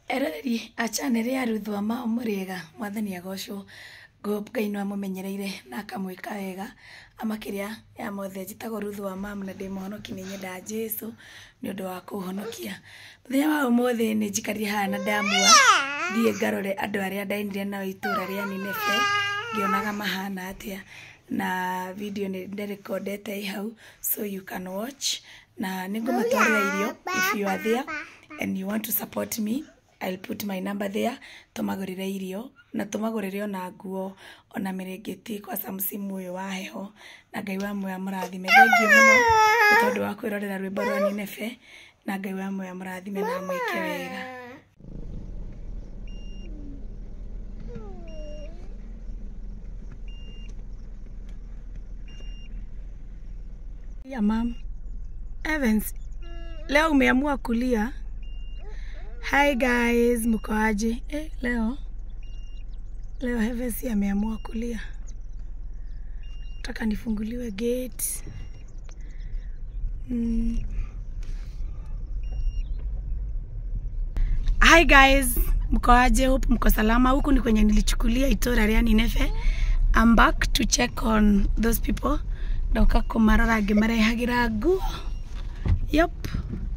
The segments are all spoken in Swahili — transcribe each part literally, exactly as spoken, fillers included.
Ereri a channel ya Ruth Wa muriega mwathani agocwo Ngai no amumenyereire na akamwika wega amakiria ya mothe njitagwo Ruth Wa na ndi muhonoki ni nyenda Jesu ni undu wa kuhonokia muthenya wa umuthi ni njikarie haha na ndamua thie ngarore andu aria ndainire na ITura ria Nineveh ngionaga mahana atia na video ni nderecordete hau so you can watch na ningumatwarira irio if you are there and you want to support me. I'll put my number there. Tumagurire irio na tumagurire ona nguo ona mirengeti kwa samsimu uyu wa heho na Ngai wa moya murathime thengiu muno tondu wa kwirorera rwimbo rwa Nineveh na Ngai wa moya murathime na mwike wega. Yeah, mom. Evans, leo umeamua kulia. Hi guys, mko aje? Eh, leo leo Evans ameamua kulia. Nataka nifunguliwe gate. Mm. Hi guys, mko aje? Hope mko salama. Huku ni kwenye nilichukulia ITura ria Nineveh. I'm back to check on those people. Ndoka kumarora ngimarehagira nguo. Yep.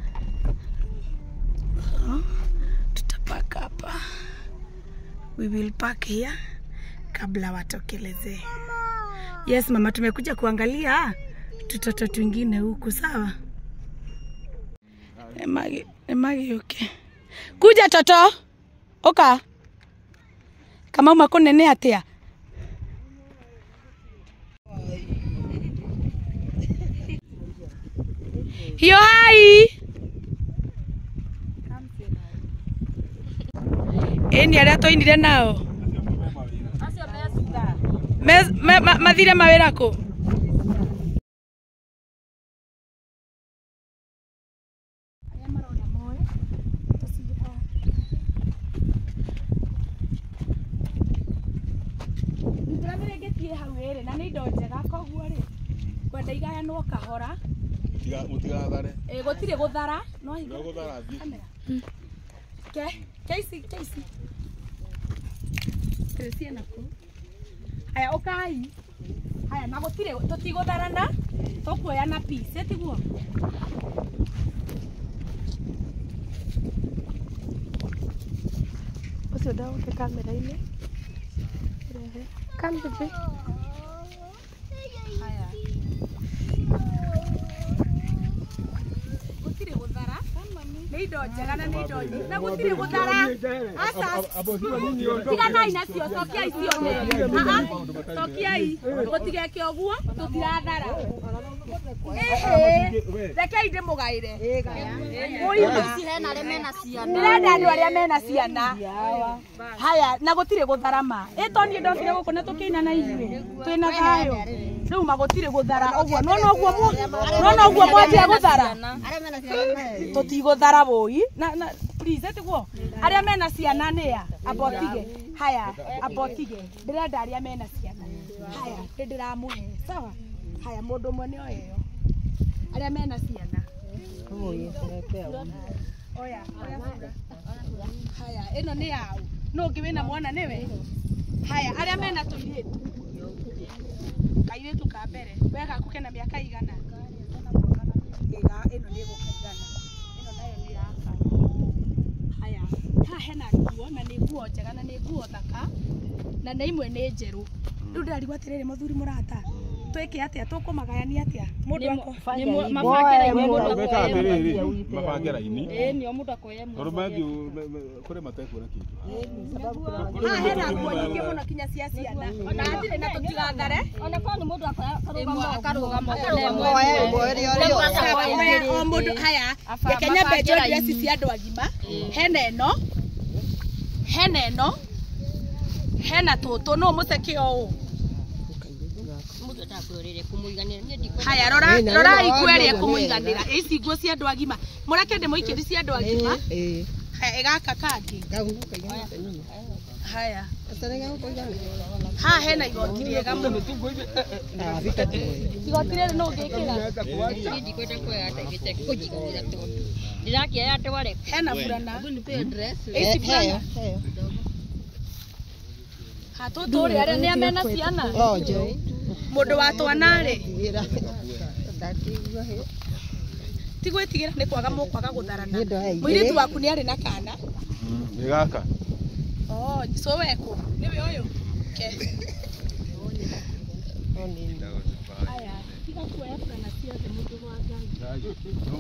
So, tutapack hapa. We will pack here kabla watokeleze. Yes mama, tumekuja kuangalia tutoto twingine huku, sawa? Emagi, emagi okay. Kuja toto. Oka. Kama umakonene atia. Hiyo hai. Eni aria toinire nao. Acio mesuka. Mathire mawira ku. Aria marona moe. Tusiha. Ndramire ngetie hau ere na ni ndo njega koguo ri. Kwenda igaya no kahora. Tiga mutiga thare. Eh gotire guthara no higa. No guthara thi. Ke, keisi, keisi. Kresia naku. Aya okai. Aya na gotire tutigutharana. Tokuoya na piece tiguo. Ucio dawo ke kamera ini. Rehe. Kambe. Aya. Gotire guthara. Nido njegana nido nyi na gutire guthara asa tiga nai nacio cokia icio ne aha cokia i gutige ke oguo tutirathara eh reke inde mugaire muima ici hena re mena ciana ndirenda andu aria mena ciana haya na gutire guthara ma itoni ndokire guku na tukiina na inyue twina thayo riu magutire guthara oguo no no oguo no no oguo mwanjia guthara aria mena ciana tutiguthara boy na na please tiguo aria mena ciana nia abotige haya abotige ndirenda aria mena ciana haya ndiramuhe sawa haya mundu mwe oyo aria mena ciana oyo terekea oya haya ino ni yao no ngiwina mwana niwe haya aria mena tuiretu kairetu ka mbere wega kukena miaka igana iga ino ni gukengana ino nayo ni yaka haya ha hena nguo na ni nguo njega na ni nguo thaka na na imwe ni njeru riu ndirarigwa atiriri muthuri murata tweke atia tukumagayania atia mundu ako mabangera mundu weka atiriri mabangera ini eh ni mundu akoye mundu rumathio kure matekura kindu ha hena nguo nyingi muno kinya cia ciana ona atire na tutigathare ona ko ni mundu akarugama akarugama o mundu haya gekenya bejo dress cia andu agima hena eno hena eno hena tutu no muceke o haya rora rora ikweria kumuiganira ici nguo cia andu agima murake ndi muikiri cia andu agima Haya gaka kangi. Haya. Ha hena igoti riega muno. Igoti rĩrĩ no ngĩkĩra. Ndikwenda kuoya hata igĩte kũnjigĩra tu. Ndirakĩoya atĩ wale. Hena burana. Ĩci burana. Ha tu tu rĩ arĩa nĩ amena ciana. Oh njoi. Mũndũ wa twana rĩ. Tigwĩtigĩra nĩ kwaga mũkwaga gũtharana. Mũirĩtu waku nĩ arĩ na kana. Nĩ gaka. Oh, so weko. Niwe oyo. Ke. Aya, tiga kuoya burana ciothe mũndũ wa Ngai.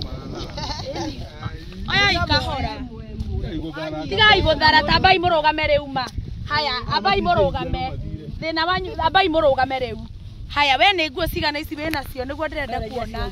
Aya ikahora. Tiga igũthara tambai mũrũgame rĩu ma. Haya, abai mũrũgame. Thĩna wanyu abai mũrũgame rĩu. Haya, we nĩ nguo cigana ici wĩna cio nĩguo ndĩrenda kuona.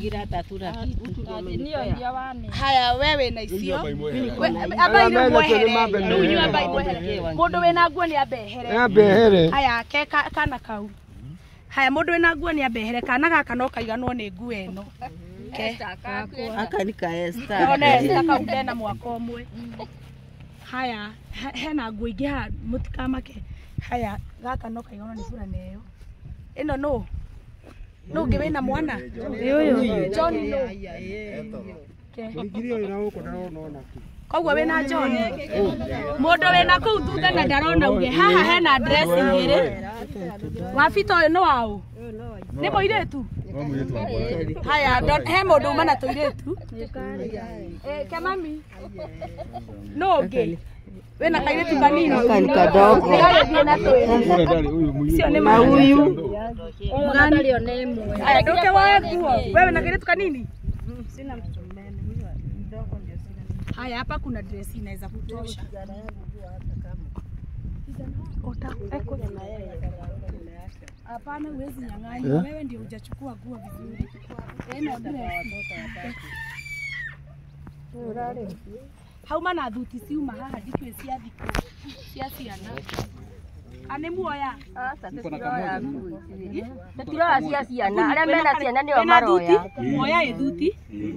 Haya, we wĩna icio. Abai rĩu mwehere. Rĩu abai mwehere. Mũndũ wĩna nguo nĩ ambehere. Ambehere. Haya, ke kana kau. Haya, mũndũ wĩna nguo nĩ ambehere. Kana gaka no kaiganwo nĩ nguo ĩno. Ke. Aka ni ka Esther. No nĩ Esther kau ndena mwaka ũmwe. Haya, hena nguo ingĩ ha mũtikamake. Haya, gaka no kaiganwo nĩ burana ĩyo. Ino no. No ngiwe na mwana. Ũyũ. John no. Ngiri ĩyo ĩra gũkũ ndarona ona ki. Koguo wĩna John. Mũndũ wĩna kũu thutha na ndarona uge. Haha hena dress igĩrĩ. Wabita ũyũ no wao. Nĩ mũirĩtu. Haya, he mũndũ uma na tũirĩtu. Eh, ke mami. No ngi. Wena kairĩtu kanini. Kani kadogo. Nĩgathie na twĩrĩ. Cio nĩ mahuyu. Mugani one ĩmwe. Aya ndoke wae nguo. Wewe na kairĩtu kanini? Sina mtoto mnene. Mdogo ndio sina. Haya hapa kuna dress inaweza kutosha. Ota eko na yeye. Hapana huwezi nyang'anya. Wewe ndio hujachukua nguo vizuri. Ena dress. Hauma na thuti ciuma haha ndikwe cia thikũ cia ciana. Ane muoya. Asa tũtiroya. Tũtiroya cia ciana. Arĩa mena ciana nĩo maroya. Muoya ĩ thuti.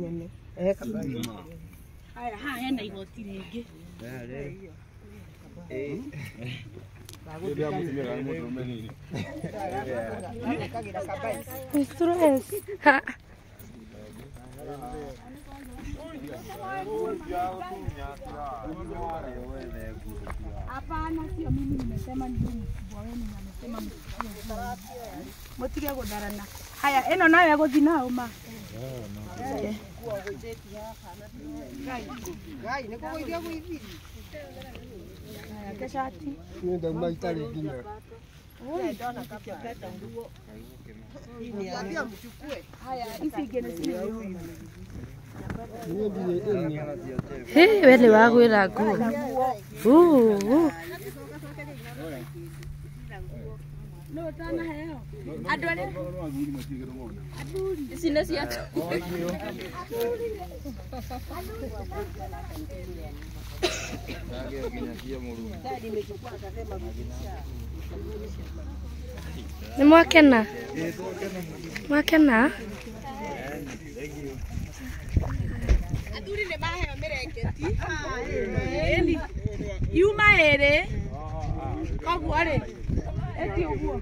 Haya haha hena igoti rĩngĩ. Eh. Stress. Hapana, sio mimi nimesema, ni mkubwa wenu amesema mtige kudharana. Haya, eno nayo yagothi nao ma. Gai, niko kuithia kuithia. Haya, keshati. Ndio maitari nginya. Oi, ndona kapata nguo. Niambia mchukue. Haya, hizi ingine si huyu. Hey, wele wagwira nguo. Uh. No tana heo. Adore. Aduri. Sina siatu. Ni mwakena. Mwakena. Aduri ne maheo mereketi. Eni. Yuma ere. Koguo are. Eti uguo.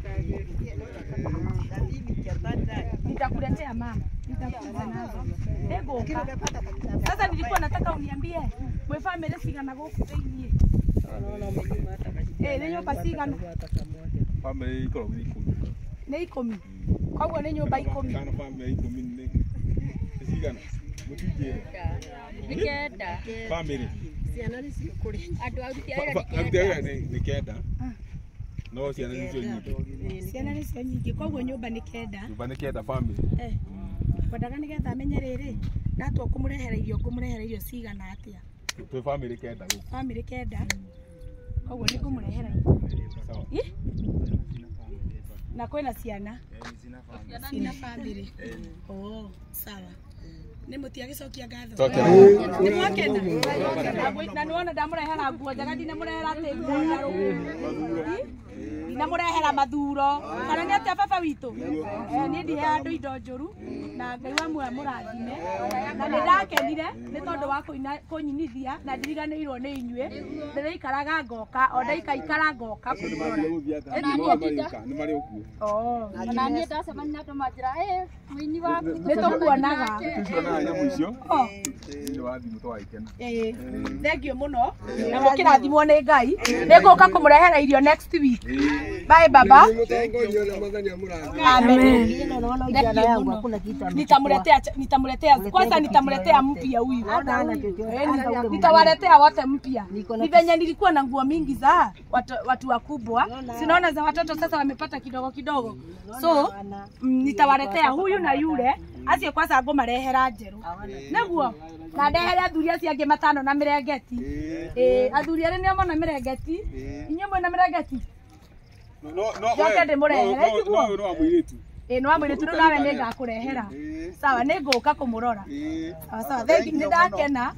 Nitakuletea mama. Nitakuletea nazo. Ego. Sasa nilikuwa nataka uniambie mwe family sigana gũkũ thĩinĩ. Eh, nĩ nyũmba cigana? Family iko ikumi. Nĩ ikumi. Koguo nĩ nyũmba ikumi. Kana family ikumi nĩ cigana? Mũtuje. Nĩ kenda. Family. Ciana nĩ cikũrĩ. Andũ aruti a wĩra nĩ kenda. No ciana nĩ cio nyingĩ. Ciana nĩ cio nyingĩ. Koguo nyũmba nĩ kenda. Nyũmba nĩ kenda family. Eh. Kwendaga nĩgetha amenye rĩrĩ. Ndatwa kũmũrehera irio kũmũrehera irio cigana atĩa? Twĩ family kenda gũkũ. Family kenda. Koguo nĩ kũmũrehera irio. Sawa. Na kwĩna ciana. Ciana family. Oh, sawa. Nĩ mũtiagĩcokia ngatho. Nĩ mwakena. Na nĩwona ndamũrehera nguo njega ndine mũrehera atĩ nguo ndarũ. na murehera mathuro kana ni atia baba witu eh ni ndihe andu indo njuru na Ngai wa muoyo murathime na ni ndakenire ni tondu wa kunyinithia na ndiriganirwo ni inyue ndiraikaraga ngoka o ndaikaikara ngoka kumurora ni mari okuo oh na niĩ ndacemania na andũ manjĩra eh mũini waku nĩ tũkuonaga tuciona nyamũ icio ni wathimũ twaikena eh thengiũ mũno na mũkĩrathimwo nĩ Ngai nĩ ngũka kũmũrehera irio next week bye baba amen nitamletea nitamletea kwanza nitamletea mpya huyu nitawaletea wote mpya ni venye nilikuwa na nguo mingi za watu, watu wakubwa sinaona za watoto sasa wamepata kidogo kidogo so mm, nitawaletea huyu na yule acio kwanza ngomarehera njeru naguo na ndehere athuri acio angĩ matano na mirengeti eh athuri arĩa nĩo mona mirengeti inyuĩ mwĩna mirengeti no no Joke ndĩmũrehere no no amwĩrĩtu eh no amwĩrĩtu rĩu nawe nĩ ngakũrehera sawa nĩ ngũka kũmũrora sawa sawa thengi nĩ ndakena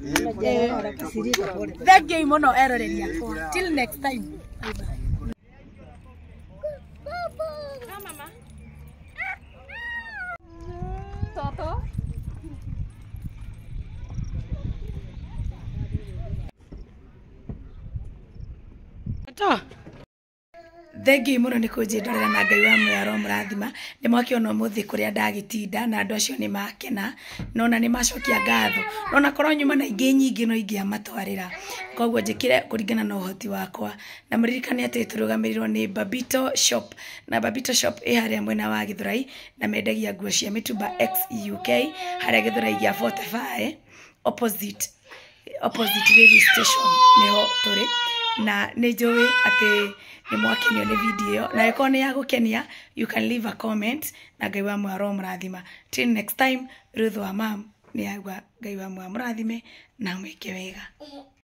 thengi mũno eroreria till next time Toto Toto Thengi muno nĩ kũnjĩndorera na Ngai wa muoyo aromũrathima nĩ mwakiona mũthĩ kũrĩa ndagĩtinda na andũ acio nĩ makena nona nĩ macokia ngatho nona korwo nyuma na ingĩ nyingĩ no ingĩamatwarĩra koguo njĩkire kũringana na ũhoti wakwa na mũririkane atĩ tũrũgamĩrĩrwo nĩ Babito Shop na Babito Shop ĩ harĩa mwena wa Gĩthũrai na mendagia nguo cia mitumba X U K harĩa Gĩthũrai gĩa forty-five opposite opposite radio station niho tũrĩ na nĩ njũĩ atĩ ni mwakenio ni video na iko ni ya gukenia you can leave a comment na Ngai wa muoyo aromũrathima till next time Ruth Wa Mam ni agwa Ngai wa muoyo amũrathime na mwĩke wega.